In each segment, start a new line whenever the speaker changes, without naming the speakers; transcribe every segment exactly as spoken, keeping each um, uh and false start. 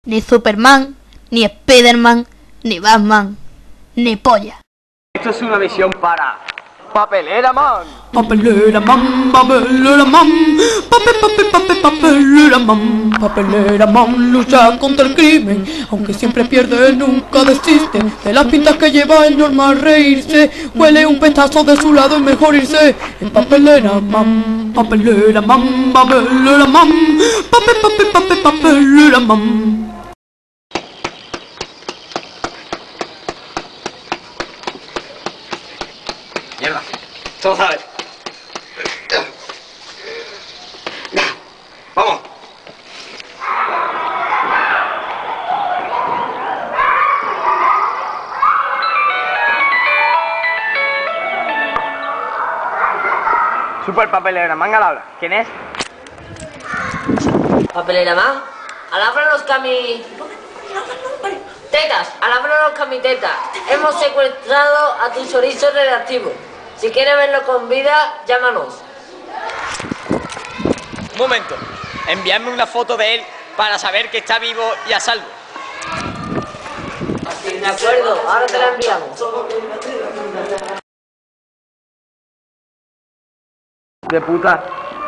Ni Superman, ni Spiderman, ni Batman, ni polla.
Esto es una misión para Papelera Man.
Papelera Man, papelera man, papel, papel, papel, papelera man. Papelera Man lucha contra el crimen, aunque siempre pierde, nunca desiste. De las pintas que lleva es normal reírse, huele un petazo de su lado, es mejor irse. En Papelera Man, papelera man, papelera man, papel, papel, papel, papelera man.
Mierda, todo sabes. Vamos. Super Papelera Man al habla. ¿Quién es?
Papelera Man, alábranos cami... Tetas, alábranos camisetas. Hemos secuestrado a tu chorizo redactivo. Si quieres verlo con vida, llámanos.
Un momento, enviadme una foto de él para saber que está vivo y a salvo.
De acuerdo, ahora te la enviamos.
De puta.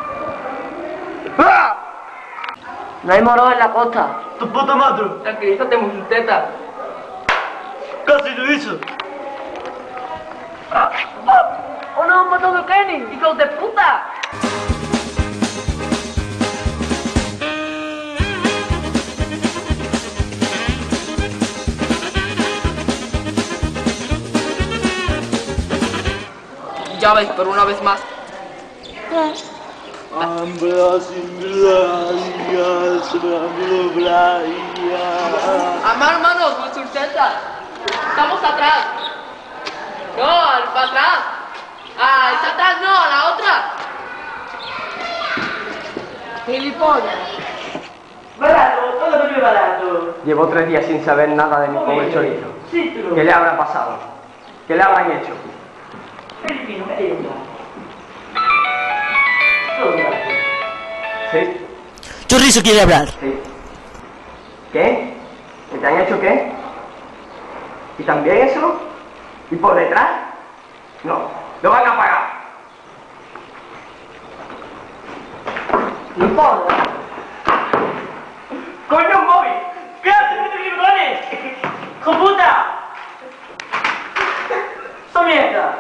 ¡Ah!
No hay moros en la costa.
¡Tu puta madre!
Tranquilízate, muchacheta.
¡Casi lo hizo!
¡Oh no, mató a Kenny! ¡Hijos de puta!
Ya veis, por una vez más. Amar hermanos, vuestras tetas. Estamos atrás. No, al para atrás. Ah, está atrás, no, a la otra. Gilipollas.
Barato, todo muy barato.
Llevo tres días sin saber nada de mi pobre chorizo. ¿Qué le habrá pasado? ¿Qué le habrán hecho?
Perfino, merenda. Todo gratis.
¿Sí?
Chorizo quiere hablar.
Sí. ¿Qué? ¿Que te han hecho qué? ¿Y también eso? ¿Y por detrás? No, lo van a pagar.
¡Ni porra!
¡Coño, un móvil!
¿Qué haces, puto gilipollas? ¡Hijo puta! ¡Esta mierda!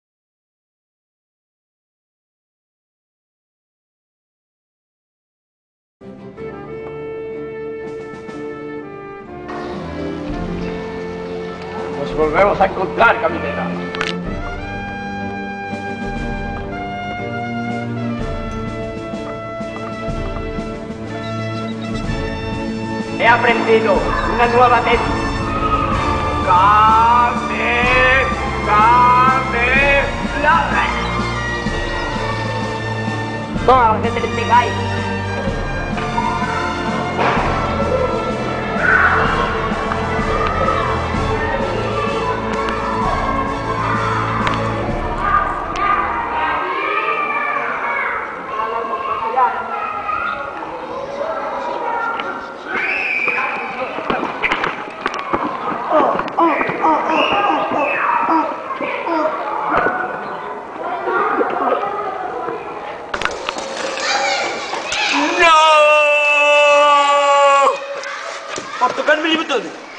Nos volvemos a encontrar, caminera. He aprendido una nueva técnica. ¡Carne! ¡Carne! ¡La!
Toma, que te pegáis.
¡Por tocarme el botón!